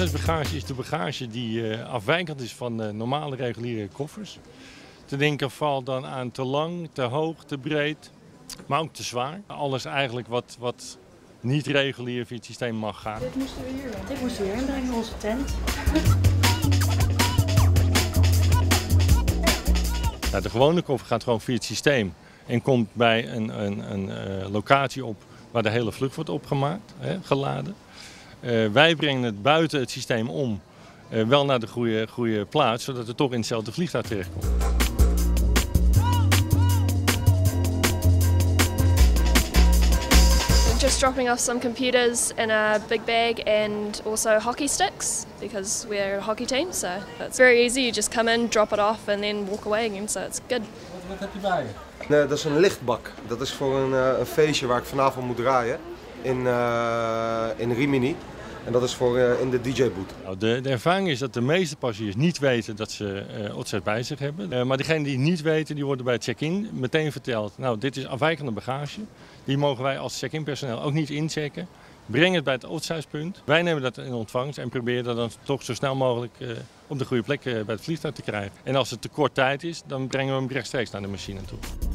Oudheidsbagage is de bagage die afwijkend is van normale reguliere koffers. Te denken valt dan aan te lang, te hoog, te breed, maar ook te zwaar. Alles eigenlijk wat niet regulier via het systeem mag gaan. Dit moesten we hier doen. Dit moesten we hier inbrengen, onze tent. Nou, de gewone koffer gaat gewoon via het systeem en komt bij een locatie op waar de hele vlucht wordt opgemaakt, geladen. Wij brengen het buiten het systeem om, wel naar de goede plaats, zodat het toch in hetzelfde vliegtuig terechtkomt. Just dropping off some computers in a big bag and also hockey sticks because we're a hockey team, so it's very easy. You just come in, drop it off and then walk away again, so it's good. Wat heb je bij je? Nee, dat is een lichtbak. Dat is voor een feestje waar ik vanavond moet draaien in Rimini. En dat is voor in de DJ-boot. Nou, de ervaring is dat de meeste passagiers niet weten dat ze OZZ bij zich hebben. Maar degenen die het niet weten, die worden bij het check-in meteen verteld. Nou, dit is afwijkende bagage. Die mogen wij als check-in personeel ook niet inchecken. Breng het bij het OZZ-punt. Wij nemen dat in ontvangst en proberen dat dan toch zo snel mogelijk op de goede plek bij het vliegtuig te krijgen. En als het te kort tijd is, dan brengen we hem rechtstreeks naar de machine toe.